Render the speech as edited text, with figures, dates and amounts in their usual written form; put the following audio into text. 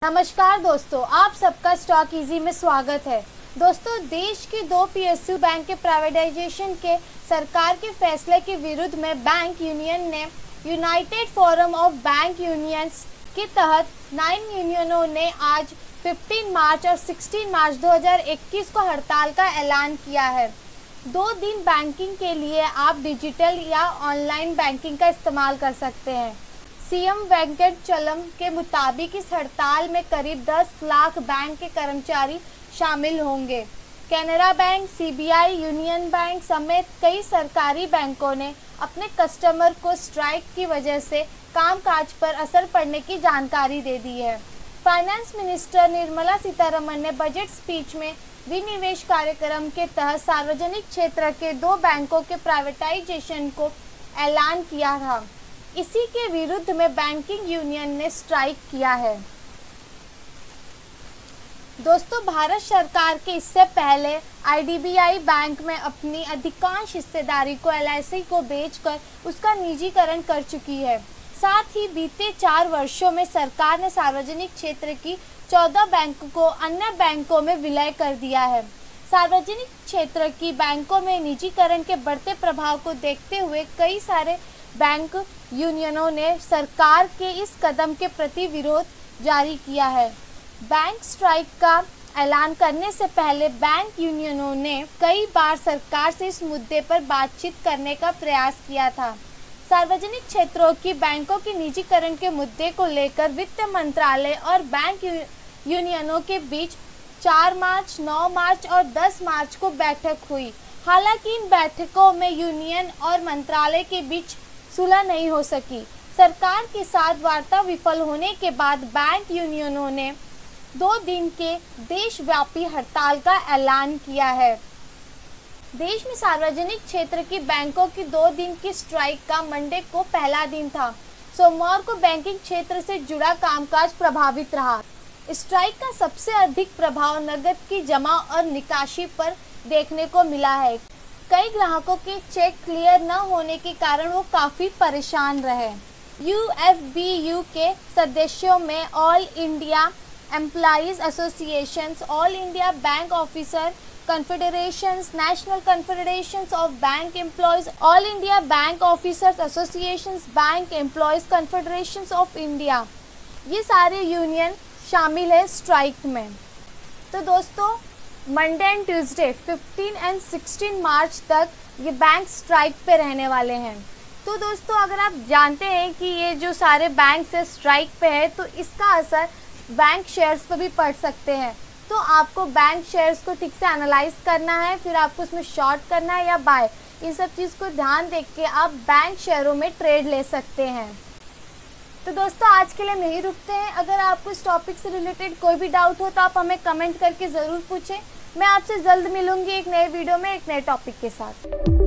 नमस्कार दोस्तों, आप सबका स्टॉक इजी में स्वागत है। दोस्तों, देश की 2 पीएसयू बैंक के प्राइवेटाइजेशन के सरकार के फैसले के विरुद्ध में बैंक यूनियन ने united forum of bank unions के तहत 9 यूनियनों ने आज 15 मार्च और 16 मार्च 2021 को हड़ताल का ऐलान किया है। 2 दिन बैंकिंग के लिए आप डिजिटल या ऑनलाइन बैंकिंग का इस्तेमाल कर सकते हैं। सीएम वेंकटचलम के मुताबिक इस हड़ताल में करीब 10 लाख बैंक के कर्मचारी शामिल होंगे। Canara bank, CBI, union bank समेत कई सरकारी बैंकों ने अपने कस्टमर को स्ट्राइक की वजह से कामकाज पर असर पड़ने की जानकारी दे दी है। फाइनेंस मिनिस्टर निर्मला सीतारमण ने बजट स्पीच में विनिवेश कार्यक्रम के तहत सार्वजनिक क्षेत्र के 2 बैंकों के प्राइवेटाइजेशन को ऐलान किया था। इसी के विरुद्ध में बैंकिंग यूनियन ने स्ट्राइक किया है। दोस्तों, भारत सरकार के इससे पहले आईडीबीआई बैंक में अपनी अधिकांश हिस्सेदारी को एलआईसी को बेचकर उसका निजीकरण कर चुकी है। साथ ही बीते 4 वर्षों में सरकार ने सार्वजनिक क्षेत्र की 14 बैंकों को अन्य बैंकों में विलय कर दिया है। सार्वजनिक क्षेत्र की बैंकों में निजीकरण के बढ़ते प्रभाव को देखते हुए कई सारे बैंक यूनियनों ने सरकार के इस कदम के प्रति विरोध जारी किया है। बैंक स्ट्राइक का ऐलान करने से पहले बैंक यूनियनों ने कई बार सरकार से इस मुद्दे पर बातचीत करने का प्रयास किया था। सार्वजनिक क्षेत्रों की बैंकों के निजीकरण के मुद्दे को लेकर वित्त मंत्रालय और बैंक यूनियनों के बीच 4 मार्च, 9 मार्च और 10 मार्च को बैठक हुई। हालांकि इन बैठकों में यूनियन और मंत्रालय के बीच सुलह नहीं हो सकी। सरकार के साथ वार्ता विफल होने के बाद बैंक यूनियनों ने 2 दिन के देशव्यापी हड़ताल का ऐलान किया है। देश में सार्वजनिक क्षेत्र की बैंकों की 2 दिन की स्ट्राइक का मंडे को पहला दिन था। सोमवार को बैंकिंग क्षेत्र से जुड़ा कामकाज प्रभावित रहा। स्ट्राइक का सबसे अधिक प्रभाव नकद की जमा और निकासी पर देखने को मिला है। कई ग्राहकों के चेक क्लियर न होने के कारण वो काफ़ी परेशान रहे। यूएफबीयू के सदस्यों में all India employees associations, all India bank officer confederations, national confederations of bank employees, all India bank officers associations, bank employees confederations of India, ये सारे यूनियन शामिल है स्ट्राइक में। तो दोस्तों, Monday and Tuesday 15 and 16 March तक ये bank strike पे रहने वाले हैं। तो दोस्तों, अगर आप जानते हैं कि ये जो सारे बैंक से स्ट्राइक पे है तो इसका असर बैंक शेयर्स पर भी पड़ सकते हैं। तो आपको बैंक शेयर्स को ठीक से एनालाइज करना है, फिर आपको उसमें शॉर्ट करना है या बाय, इन सब चीज़ को ध्यान देख के आप बैंक शेयरों में ट्रेड ले सकते हैं। तो दोस्तों, आज के लिए हम यही रुकते हैं। अगर आपको इस टॉपिक से रिलेटेड कोई भी डाउट हो तो आप हमें कमेंट करके ज़रूर पूछें। मैं आपसे जल्द मिलूंगी एक नए वीडियो में एक नए टॉपिक के साथ।